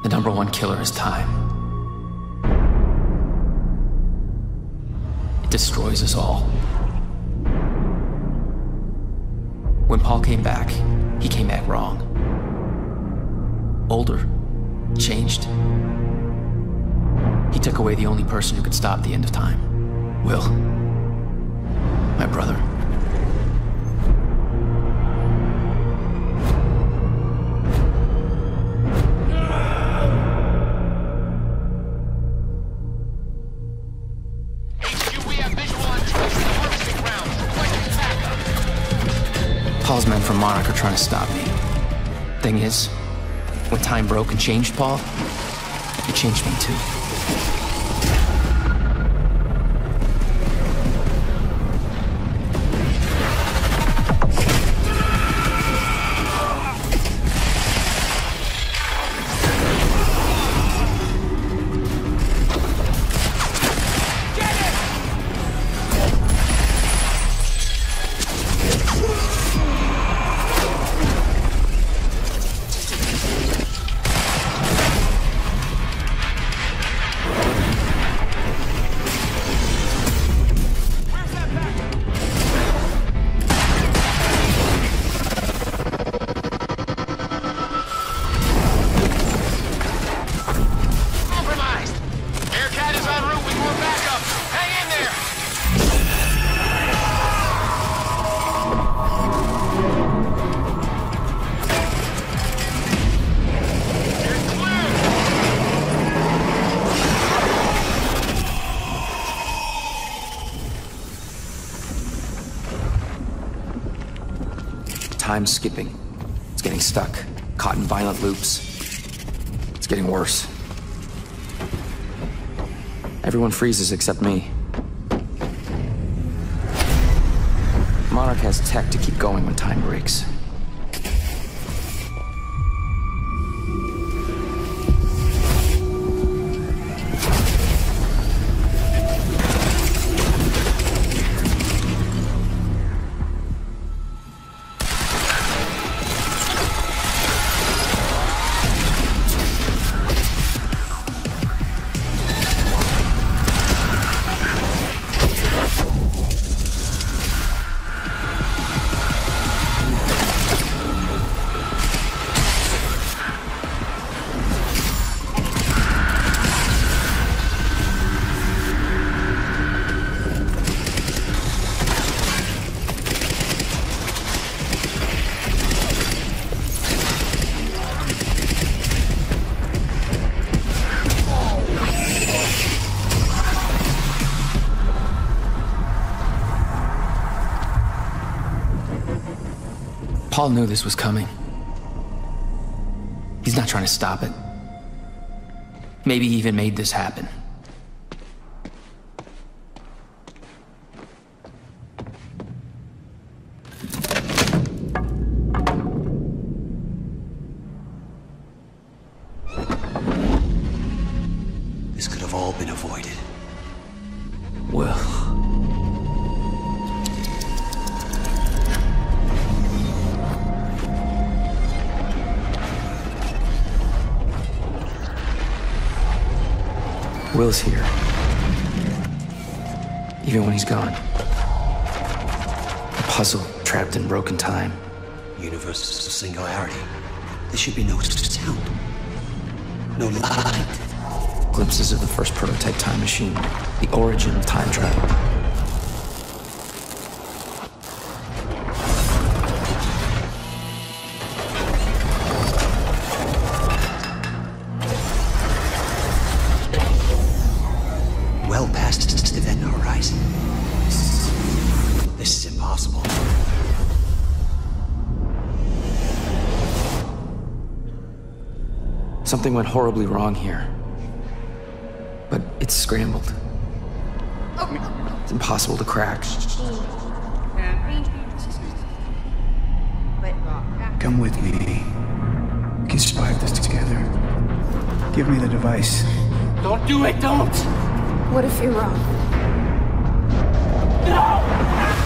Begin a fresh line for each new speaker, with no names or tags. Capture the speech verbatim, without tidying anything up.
The number one killer is time. It destroys us all. When Paul came back, he came back wrong. Older. Changed. He took away the only person who could stop the end of time. Will. My brother. Paul's men from Monarch are trying to stop me. Thing is, when time broke and changed Paul, it changed me too. Time's skipping. It's getting stuck, caught in violent loops. It's getting worse. Everyone freezes except me. Monarch has tech to keep going when time breaks. Paul knew this was coming. He's not trying to stop it. Maybe he even made this happen.
This could have all been avoided.
Will. Will's here. Even when he's gone. A puzzle trapped in broken time.
Universe of singularity. There should be no sound. No light.
Glimpses of the first prototype time machine. The origin of time travel.
Well past the event horizon. This is impossible.
Something went horribly wrong here. But it's scrambled. It's impossible to crack.
Come with me. We can survive this together. Give me the device.
Don't do it, don't!
What if you're wrong?
No!